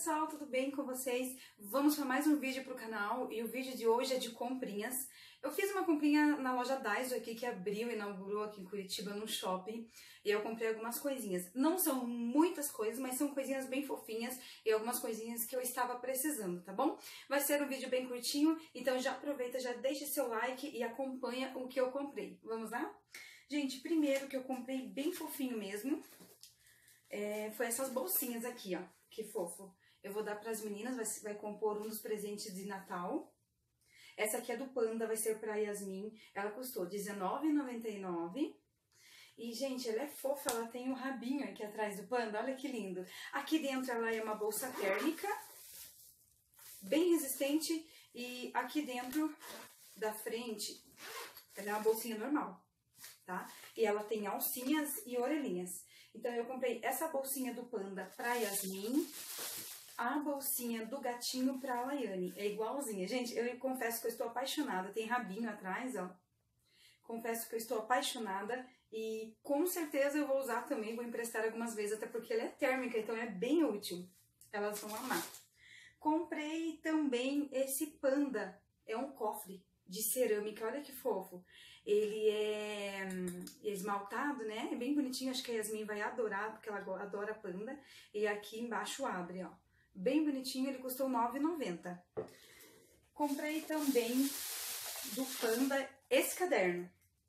pessoal, tudo bem com vocês? Vamos para mais um vídeo pro canal e o vídeo de hoje é de comprinhas. Eu fiz uma comprinha na loja Daiso aqui que abriu, inaugurou aqui em Curitiba no shopping e eu comprei algumas coisinhas. Não são muitas coisas, mas são coisinhas bem fofinhas e algumas coisinhas que eu estava precisando, tá bom? Vai ser um vídeo bem curtinho, então já aproveita, já deixa seu like e acompanha o que eu comprei. Vamos lá? Gente, primeiro que eu comprei bem fofinho mesmo, foi essas bolsinhas aqui, ó. Que fofo. Eu vou dar para as meninas, vai compor um dos presentes de Natal. Essa aqui é do Panda, vai ser para Yasmin. Ela custou R$19,99. E, gente, ela é fofa, ela tem um rabinho aqui atrás do Panda, olha que lindo. Aqui dentro ela é uma bolsa térmica, bem resistente. E aqui dentro da frente, ela é uma bolsinha normal, tá? E ela tem alcinhas e orelhinhas. Então, eu comprei essa bolsinha do Panda pra Yasmin, a bolsinha do gatinho pra Laiane. É igualzinha. Gente, eu confesso que eu estou apaixonada. Tem rabinho atrás, ó. Confesso que eu estou apaixonada e com certeza eu vou usar também, vou emprestar algumas vezes, até porque ela é térmica, então é bem útil. Elas vão amar. Comprei também esse Panda. É um cofre de cerâmica, olha que fofo. Ele é esmaltado, né? É bem bonitinho, acho que a Yasmin vai adorar, porque ela adora Panda. E aqui embaixo abre, ó. Bem bonitinho, ele custou R$9,90. Comprei também do Panda esse caderno.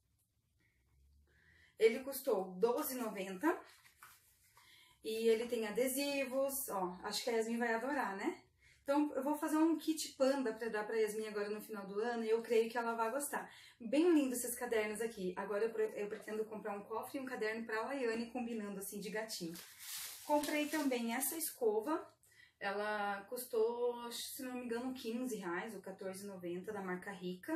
Ele custou R$12,90. E ele tem adesivos, ó. Acho que a Yasmin vai adorar, né? Então, eu vou fazer um kit Panda pra dar pra Yasmin agora no final do ano e eu creio que ela vai gostar. Bem lindo esses cadernos aqui. Agora eu pretendo comprar um cofre e um caderno pra Laiane, combinando assim de gatinho. Comprei também essa escova. Ela custou, se não me engano, R$15 ou R$14,90 da marca Rica.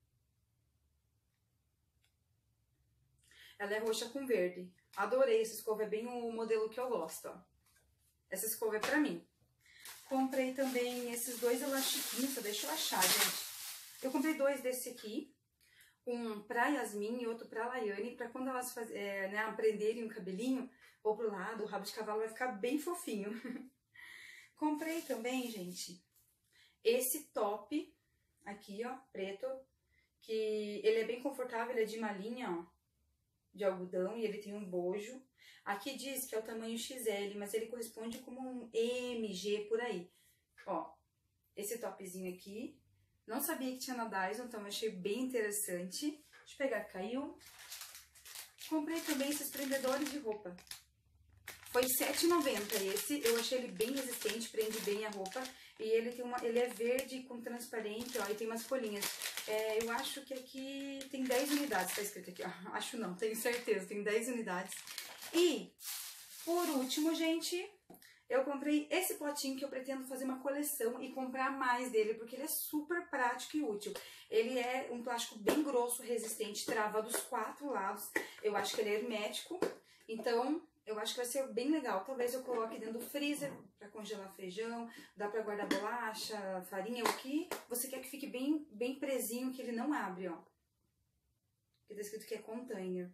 Ela é roxa com verde. Adorei essa escova, é bem o modelo que eu gosto, ó. Essa escova é pra mim. Comprei também esses dois elastiquinhos, deixa eu achar, gente. Eu comprei dois desse aqui, um pra Yasmin e outro pra Laiane, pra quando elas prenderem o cabelinho ou pro lado, o rabo de cavalo vai ficar bem fofinho. Comprei também, gente, esse top aqui, ó, preto, que ele é bem confortável, ele é de malhinha, ó, de algodão e ele tem um bojo. Aqui diz que é o tamanho XL, mas ele corresponde como um MG por aí. Ó, esse topzinho aqui. Não sabia que tinha na Daiso, então achei bem interessante. Deixa eu pegar, caiu. Comprei também esses prendedores de roupa. Foi R$7,90 esse. Eu achei ele bem resistente, prende bem a roupa. E ele é verde com transparente, ó, e tem umas folhinhas. Eu acho que aqui tem 10 unidades, tá escrito aqui, ó. Acho não, tenho certeza, tem 10 unidades. E, por último, gente, eu comprei esse potinho que eu pretendo fazer uma coleção e comprar mais dele, porque ele é super prático e útil. Ele é um plástico bem grosso, resistente, trava dos 4 lados. Eu acho que ele é hermético, então eu acho que vai ser bem legal. Talvez eu coloque dentro do freezer para congelar feijão, dá para guardar bolacha, farinha, o que você quer que fique bem presinho, que ele não abre, ó. Aqui tá escrito que é container.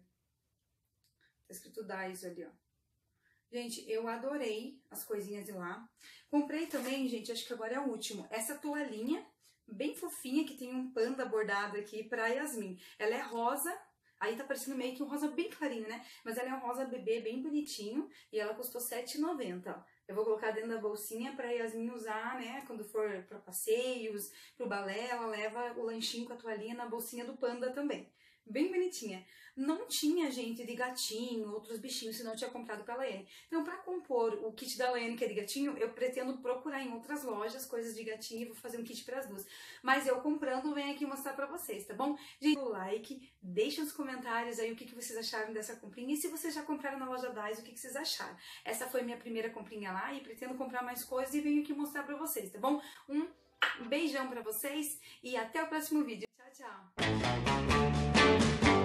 Tá escrito Daiso ali, ó. Gente, eu adorei as coisinhas de lá. Comprei também, gente, acho que agora é o último, essa toalhinha bem fofinha, que tem um panda bordado aqui pra Yasmin. Ela é rosa, aí tá parecendo meio que um rosa bem clarinho, né? Mas ela é um rosa bebê bem bonitinho e ela custou R$7,90, ó. Eu vou colocar dentro da bolsinha pra Yasmin usar, né? Quando for pra passeios, pro balé, ela leva o lanchinho com a toalhinha na bolsinha do Panda também. Bem bonitinha. Não tinha, gente, de gatinho, outros bichinhos, senão eu tinha comprado pra Laiane. Então, pra compor o kit da Laiane, que é de gatinho, eu pretendo procurar em outras lojas coisas de gatinho e vou fazer um kit pras duas. Mas eu comprando, venho aqui mostrar pra vocês, tá bom? Gente, o like, deixa nos comentários aí o que vocês acharam dessa comprinha. E se vocês já compraram na loja Daiso, o que vocês acharam? Essa foi minha primeira comprinha lá e pretendo comprar mais coisas e venho aqui mostrar pra vocês, tá bom? Um beijão pra vocês e até o próximo vídeo. Tchau, tchau!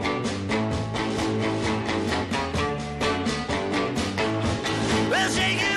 Well, shake it.